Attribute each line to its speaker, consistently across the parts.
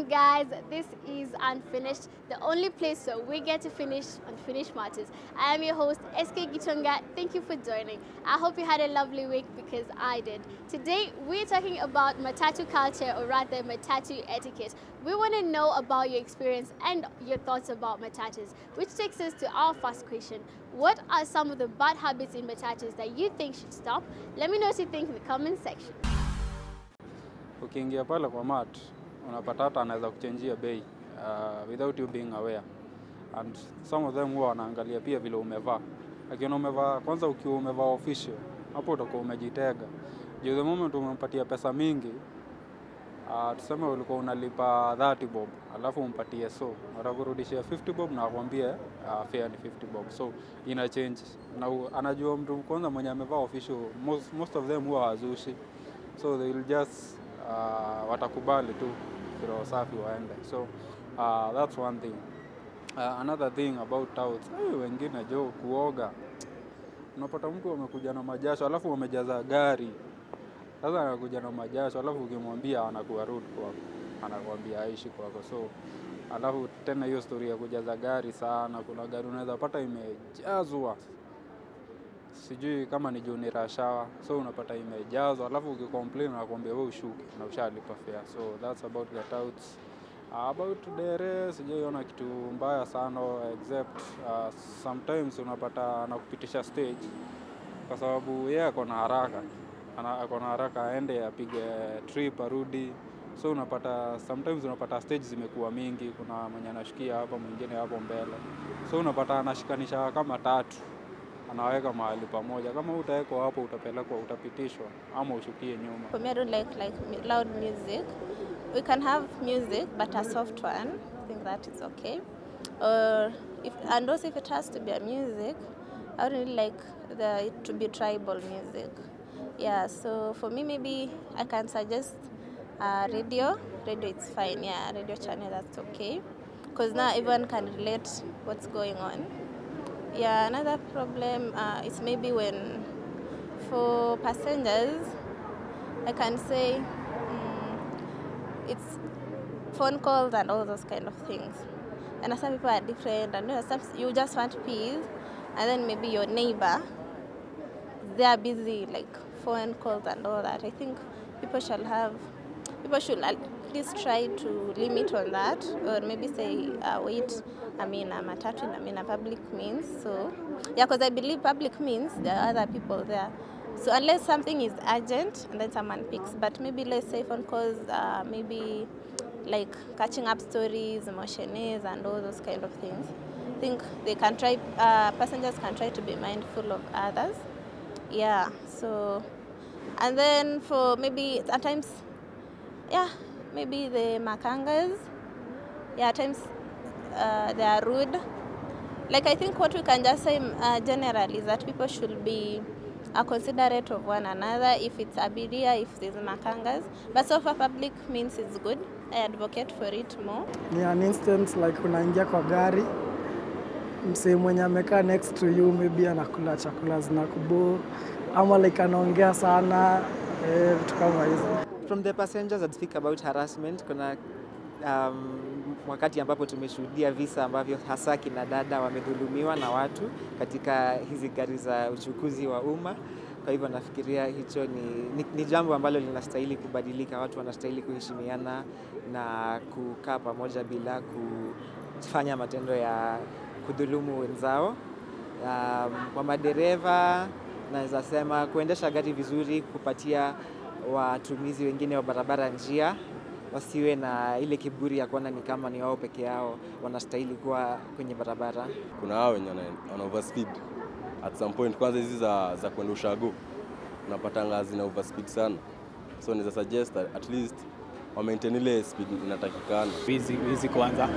Speaker 1: guys, this is Unfinished, the only place where we get to finish unfinished matters. I am your host, SK Gitonga. Thank you for joining. I hope you had a lovely week because I did. Today, we're talking about matatu culture, or rather matatu etiquette. We want to know about your experience and your thoughts about matatus, which takes us to our first question. What are some of the bad habits in matatus that you think should stop? Let me know what you think in the comment section.
Speaker 2: Ukiingia pale kwa mat, unapata hata anaweza kuchangia bei without you being aware. And some of them huwa wanaangalia pia vile umevaa. Lakini umevaa kwanza ukiwa umevaa official, hapo utakuwa umejitega. The moment umempatia pesa mingi, tuseme ulikuwa unalipa 30 bob, alafu umpatie so, atakurudishia 50 bob na akwambie fare ni 50 bob. So ina change. Na anajua mtu kwanza mwenye amevaa official, most of them huwa hawazushi. So they will just watakubali tu kilo safi waende. So that's one thing. Another thing about touts, wengine jo kuoga. Unapata mtu amekuja na majasho alafu wamejaza gari. Sasa anakuja na majasho alafu ukimwambia anakuwa rude kwako. Anakuambia aishi kwako. So alafu tena hiyo story ya kujaza gari sana, kuna gari unaweza pata imejazwa. Sijui kama ni juu ni rashawa, so unapata imejazwa, alafu ukicomplain anakuambia wewe ushuke na ushalipa fare. So that's about the touts. About the rest, sijaona kitu mbaya sana except sometimes unapata anakupitisha stage kwa sababu yeye ako na haraka. Ako na haraka aende apige trip arudi. So unapata sometimes unapata stage zimekuwa mingi, kuna mwenye anashikia hapa mwingine hapo mbele. So unapata anashikanisha kama tatu. Anaweka mahali pamoja. Kama utawekwa hapo utapelekwa, utapitishwa ama ushukie nyuma.
Speaker 3: For me, I don't like loud music. We can have music, but a soft one. I think that is okay. Or and also if it has to be a music, I would really like it to be tribal music. Yeah, so for me maybe I can suggest radio. Radio it's fine. Yeah, radio channel that's okay. Because now everyone can relate what's going on. Yeah, another problem is maybe when for passengers, I can say it's phone calls and all those kind of things. And some people are different, and you just want peace, and then maybe your neighbor, they are busy like phone calls and all that. I think people should at least try to limit on that, or maybe say wait. I mean, matatu, a public means. So, yeah, because I believe public means there are other people there. So unless something is urgent and then someone picks, but maybe let's say phone calls, maybe like catching up stories, emotions, and all those kind of things. I think they can try, passengers can try to be mindful of others. Yeah, so, and then for maybe sometimes, yeah, maybe the makangas, yeah, at times, they are rude. Like I think what we can just say generally is that people should be considerate of one another. If it's abiria, if there's makangas, but so far public means it's good. I advocate for it more.
Speaker 4: Yeah, an instance like unaingia kwa gari, msee mwenye amekaa next to you maybe anakula chakula zinakubo, ama like anaongea sana, vitu kama hizo.
Speaker 5: From the passengers, I'd speak about harassment. Kuna wakati ambapo tumeshuhudia visa ambavyo hasa kina dada wamedhulumiwa na watu katika hizi gari za uchukuzi wa umma. Kwa hivyo nafikiria hicho ni jambo ambalo linastahili kubadilika. Watu wanastahili kuheshimiana na kukaa pamoja bila kufanya matendo ya kudhulumu wenzao. Kwa madereva naweza sema kuendesha gari vizuri, kupatia watumizi wengine wa barabara njia, wasiwe na ile kiburi ya kuona ni kama ni wao peke yao wanastahili kuwa kwenye barabara.
Speaker 6: Kuna hao wenye wana overspeed at some point, kwanza hizi za kwenda ushago unapata ngazi na overspeed sana. So naweza suggest at least wa maintain ile speed inatakikana.
Speaker 7: Hizi kwanza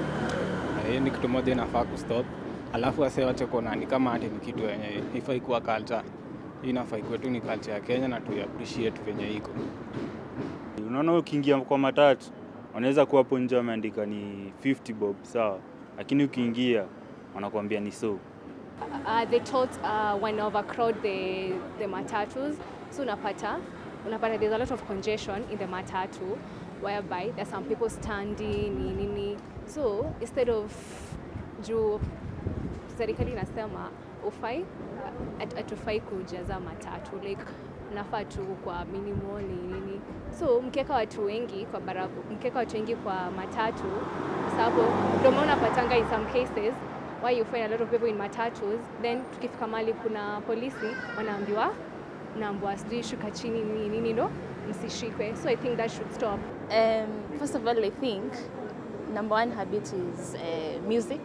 Speaker 7: ni kitu moja inafaa kustop. Alafu wase wache kuona ni kama ati ni kitu yenye ifai kuwa culture. Inafaa ikuwe tu ni culture ya Kenya na tu appreciate venye iko.
Speaker 8: Unaona ukiingia kwa matatu, wanaweza kuwa hapo nje wameandika ni 50 bob, sawa. Lakini ukiingia wanakuambia ni so.
Speaker 1: They thought when overcrowd the matatus, so unapata there's a lot of congestion in the matatu.
Speaker 9: whereby there's some people standing nini. So instead of juu serikali inasema ufai atufai kujaza matatu, like nafaa tu kwa minimal nini. So mkiweka watu wengi kwa mkiweka watu wengi kwa matatu, sababu ndio maana unapatanga in some cases why you find a lot of people in matatus, then tukifika mahali kuna polisi wanaambiwa sijui shuka chini nini ndo msishikwe. So I think that should stop.
Speaker 3: First of all, I think number one habit is music.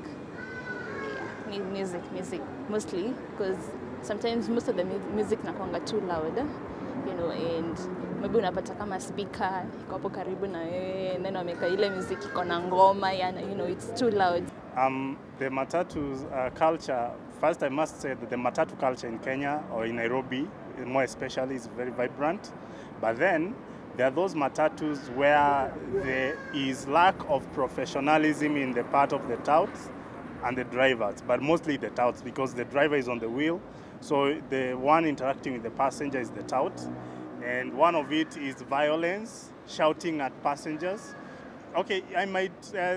Speaker 3: Yeah, music mostly, because sometimes most of the music nakuanga too loud, you know, and maybe unapata kama speaker iko hapo karibu na wewe, and then wameka ile music iko na ngoma, you know, it's too loud.
Speaker 10: The matatu culture, first I must say that the matatu culture in Kenya or in Nairobi, more especially, is very vibrant. But then there are those matatus where there is lack of professionalism in the part of the touts and the drivers, but mostly the touts, because the driver is on the wheel. So the one interacting with the passenger is the tout. And one of it is violence, shouting at passengers. Okay, I might,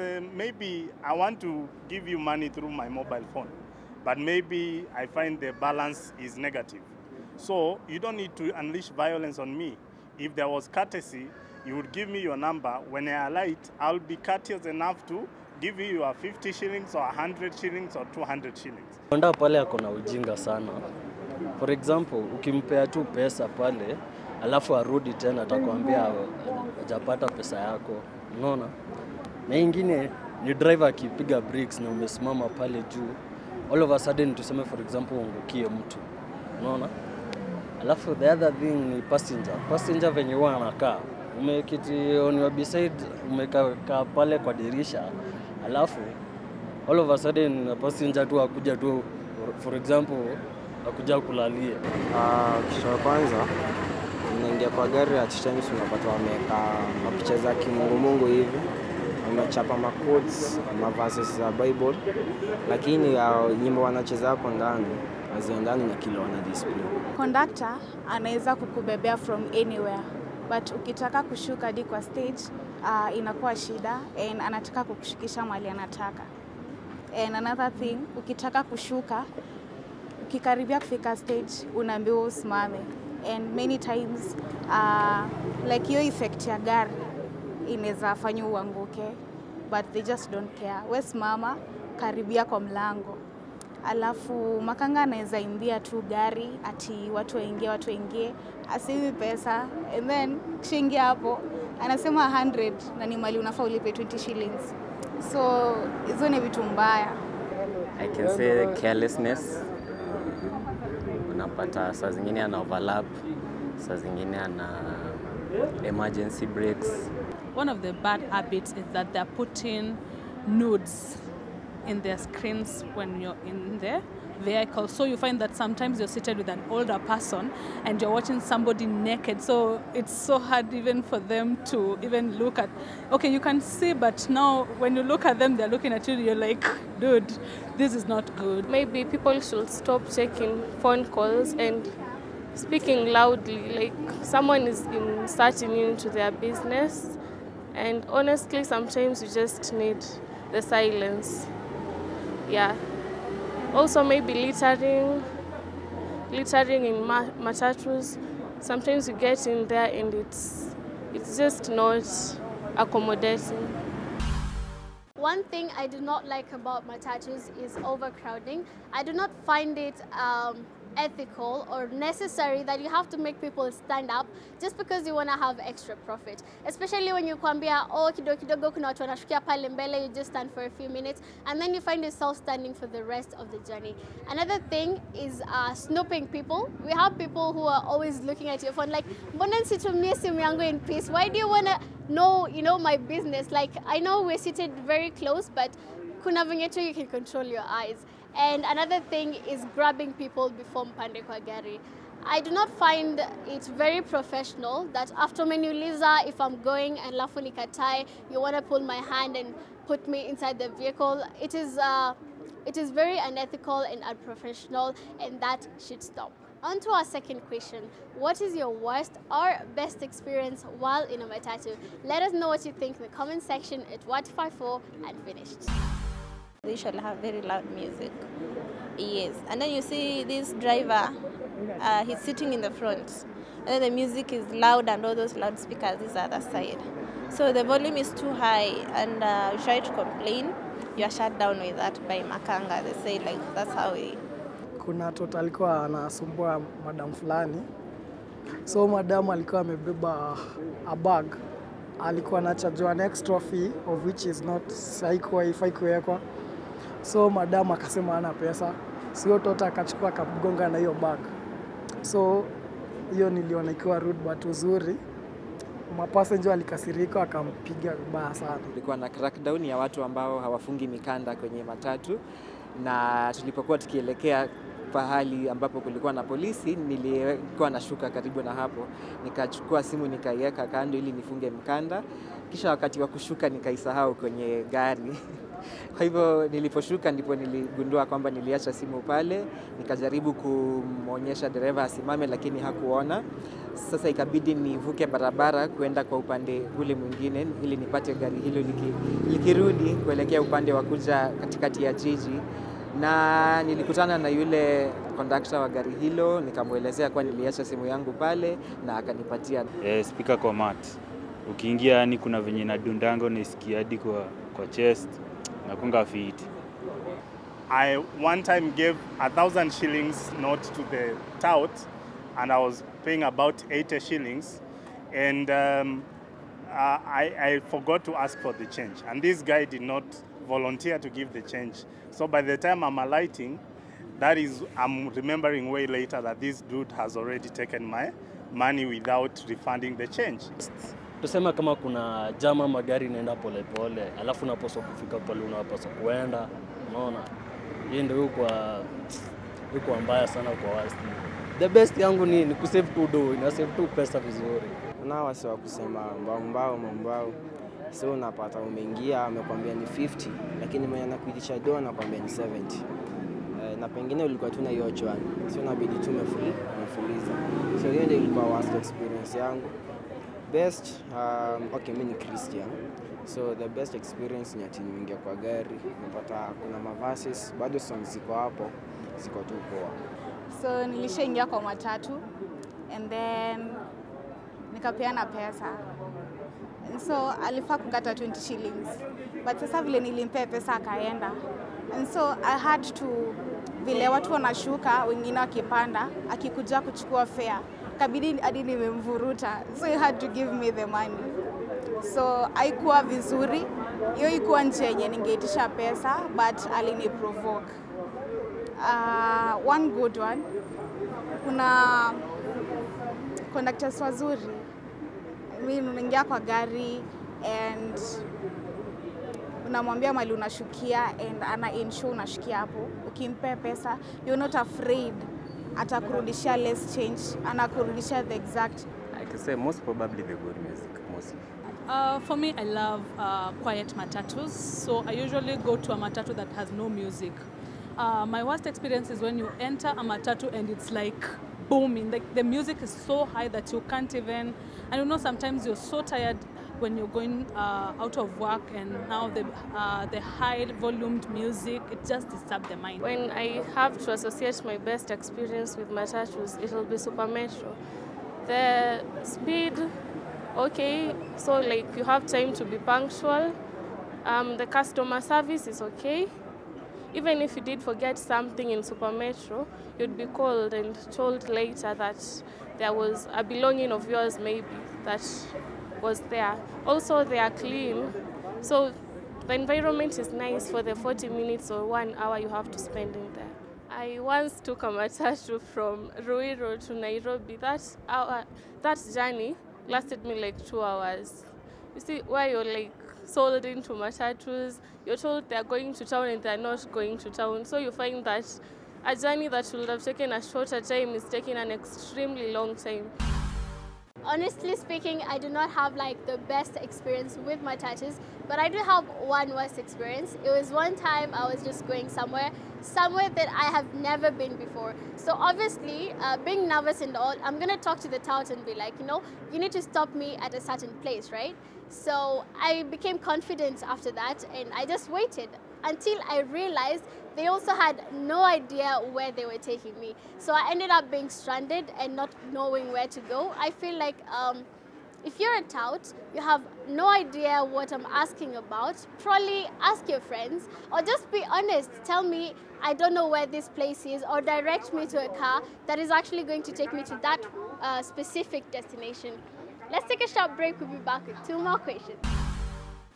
Speaker 10: maybe I want to give you money through my mobile phone, but maybe I find the balance is negative. So you don't need to unleash violence on me. If there was courtesy, you would give me your number. When I alight, I'll be courteous enough to give you your 50 shillings or 100 shillings or 200 shillings.
Speaker 11: Konda pale akona ujinga sana. For example, ukimpea tu pesa pale, alafu arudi tena atakwambia hajapata pesa yako. Unaona? Na ingine ni driver akipiga brakes na umesimama pale juu, all of a sudden tuseme for example ungukie mtu. Unaona? Alafu the other thing ni passenger venye huwa anakaa, umekiti on your beside, umekaa pale kwa dirisha, alafu all of a sudden passenger tu akuja tu, for example akuja kulalia.
Speaker 12: Kitu cha kwanza unaingia kwa gari ya chichani, unapata wameka mapicha za kimungu hivi, wamechapa quotes, verses za Bible, lakini nyimbo wanacheza hapo ndani haziendani na kile wana display.
Speaker 13: Conductor anaweza kukubebea from anywhere, but ukitaka kushuka hadi kwa stage inakuwa shida, and anataka kukushikisha mahali anataka. And another thing, ukitaka kushuka, ukikaribia kufika stage unaambiwa usimame, and many times like hiyo effect ya gari inaweza fanya uanguke, but they just don't care. Wewe simama, karibia kwa mlango. Alafu makanga anaweza imbia tu gari ati watu waingie, asimi pesa, and then kishaingia hapo anasema 100 na ni mali unafaa ulipe 20 shillings. So hizo ni vitu mbaya.
Speaker 14: I can say carelessness. Unapata saa zingine ana overlap, saa zingine ana emergency brakes.
Speaker 15: One of the bad habits is that they're putting nudes in their screens when you're in the vehicle. So you find that sometimes you're seated with an older person and you're watching somebody naked. So it's so hard even for them to even look at, okay, you can see, but now when you look at them, they're looking at you, you're like, dude, this is not good.
Speaker 16: Maybe people should stop checking phone calls and speaking loudly, like someone is inserting into their business. And honestly, sometimes you just need the silence. Yeah. Also maybe littering in matatus. Sometimes you get in there and it's just not accommodating.
Speaker 1: One thing I do not like about matatus is overcrowding. I do not find it ethical or necessary that you have to make people stand up just because you want to have extra profit, especially when you kwambia kidogo kuna watu wanashukia pale mbele, you just stand for a few minutes and then you find yourself standing for the rest of the journey. Another thing is snooping people. We have people who are always looking at your phone like, mbona nisitumie simu yangu in peace? Why do you want to know my business? Like, I know we're seated very close, but kuna venye tu you can control your eyes. And another thing is grabbing people before mpande kwa gari. I do not find it very professional that after umeniuliza if I'm going and lafu nikatai, you want to pull my hand and put me inside the vehicle. It is very unethical and unprofessional, and that should stop. On to our second question. What is your worst or best experience while in a matatu? Let us know what you think in the comment section at What54 and Finished.
Speaker 3: They should have very loud music. Yes. And then you see this driver, he's sitting in the front. And then the music is loud and all those loudspeakers is the other side. So the volume is too high and you try to complain, you are shut down with that by Makanga. They say like that's how we...
Speaker 4: Kuna toto alikuwa anasumbua madam fulani. So madam alikuwa amebeba a bag. Alikuwa anachajwa an extra fee of which is not haifai kuwekwa. So madam akasema hana pesa. So toto akachukua akamgonga na hiyo bag. So hiyo niliona ikiwa rude but uzuri. Mapassenger alikasirika akampiga vibaya sana.
Speaker 5: Kulikuwa na crackdown ya watu ambao hawafungi mikanda kwenye matatu, na tulipokuwa tukielekea pahali ambapo kulikuwa na polisi, nilikuwa nashuka karibu na hapo, nikachukua simu nikaiweka kando ili nifunge mkanda, kisha wakati wa kushuka nikaisahau kwenye gari. Kwa hivyo niliposhuka ndipo niligundua kwamba niliacha simu pale, nikajaribu kumwonyesha dereva asimame lakini hakuona. Sasa ikabidi nivuke barabara kuenda kwa upande ule mwingine ili nipate gari hilo likirudi kuelekea upande wa kuja katikati ya jiji. Na nilikutana na yule kondakta wa gari hilo, nikamuelezea kwa niliacha simu yangu pale na akanipatia.
Speaker 8: Speaker kwa mat. Ukiingia yani kuna venye na dundango nisikia hadi kwa chest na kunga fit.
Speaker 10: I one time gave 1,000 shillings note to the tout and I was paying about 80 shillings and I forgot to ask for the change and this guy did not volunteer to give the change. So by the time I'm alighting, I'm remembering way later that this dude has already taken my money without refunding the change.
Speaker 11: Tusema kama kuna jama magari inaenda polepole, alafu unapaswa kufika pale unapaswa kuenda, unaona? Hii ndio yuko mbaya sana kwa wasi. The best yangu ni kusave tu do, ina save tu pesa vizuri.
Speaker 12: Una wasi wa kusema mbao. So unapata umeingia amekwambia ni 50 lakini mwenye anakuitisha do anakuambia ni 70. Na pengine ulikuwa tu na hiyo chwani. So unabidi tu umefuliza. So hiyo ndio ilikuwa worst experience yangu. Best, okay, mimi ni Christian. So the best experience ni ati nimeingia kwa gari, napata kuna mavases, bado songs ziko hapo, ziko tu poa.
Speaker 13: So nilishaingia kwa matatu and then nikapeana pesa. And so alifaa kukata 20 shillings. But sasa vile nilimpea pesa akaenda. And so I had to, vile watu wanashuka, wengine wakipanda, akikuja kuchukua fare. Kabidi hadi nimemvuruta. So he had to give me the money. So haikuwa vizuri. Hiyo ikuwa nje yenye ningeitisha pesa but alini provoke. One good one. Kuna conductors wazuri. Mimi unaingia kwa gari and unamwambia mali unashukia and ana ensure unashukia hapo. Ukimpea pesa, you're not afraid atakurudishia less change, anakurudishia the exact.
Speaker 14: I can say most probably the good music, mostly.
Speaker 15: For me, I love quiet matatus, so I usually go to a matatu that has no music. My worst experience is when you enter a matatu and it's like booming, like the music is so high that you can't even, and you know sometimes you're so tired when you're going out of work and now the high volumed music, it just disturbs the mind.
Speaker 16: When I have to associate my best experience with matatus, it will be Super Metro. The speed, okay, so like you have time to be punctual. The customer service is okay. Even if you did forget something in Super Metro, you'd be called and told later that there was a belonging of yours maybe that was there. Also, they are clean, so the environment is nice for the 40 minutes or 1 hour you have to spend in there. I once took a matatu from Ruiru to Nairobi. That journey lasted me like 2 hours. You see, where you're like sold into matatus, you're told they're going to town and they're not going to town. So you find that a journey that would have taken a shorter time is taking an extremely long time.
Speaker 1: Honestly speaking, I do not have like the best experience with my tattoos, but I do have one worst experience. It was one time I was just going somewhere that I have never been before. So obviously, being nervous and all, I'm gonna talk to the tout and be like, you know, you need to stop me at a certain place, right? So I became confident after that, and I just waited until I realized they also had no idea where they were taking me. So I ended up being stranded and not knowing where to go. I feel like if you're a tout, you have no idea what I'm asking about, probably ask your friends, or just be honest. Tell me, I don't know where this place is, or direct me to a car that is actually going to take me to that specific destination. Let's take a short break. We'll be back with 2 more questions.